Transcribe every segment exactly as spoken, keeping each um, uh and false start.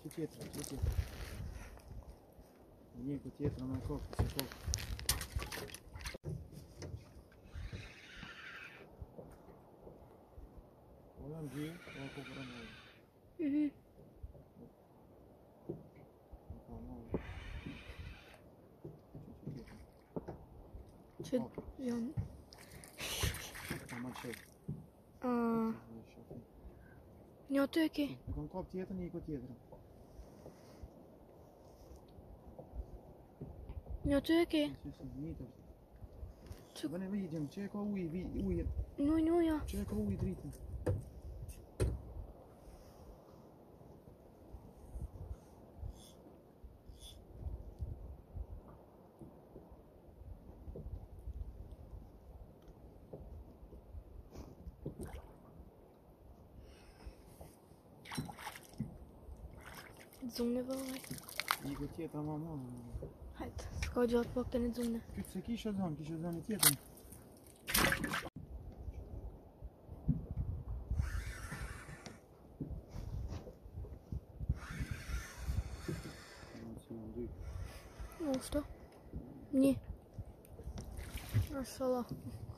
Që tjetër, që tjetër. Një ku tjetër me kokë, si kokë. Po jam gjë, po kokë rëmë. Mhm. Që janë... Ta ma qëtë. Uh, një aty e ki? E kom kap tjetër, një ku tjetër. Një aty e ki? Që si një të është. Që... Bëne vidjëm, që e ka uj, uj, Nuj, nuja. që e ka uj dritën. Zune vëllaj. Një ku tjetër, ma ma. Hajtë, s'ka gjatë pak të një zune. Këtë se kisha zonë, kisha zonë tjetër. Osta. Një. Mashallah.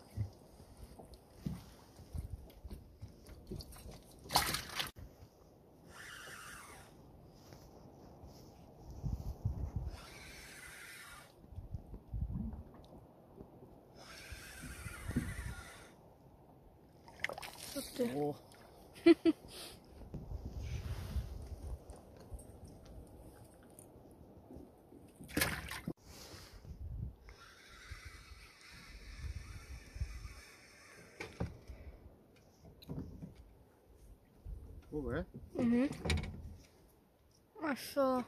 Aty. Oh. Po bre? Mhm. Mashallah.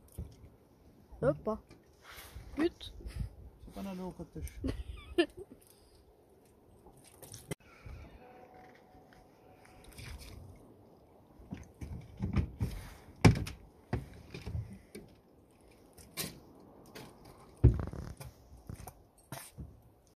Opa. Pyt. Që pa në lokët të shë.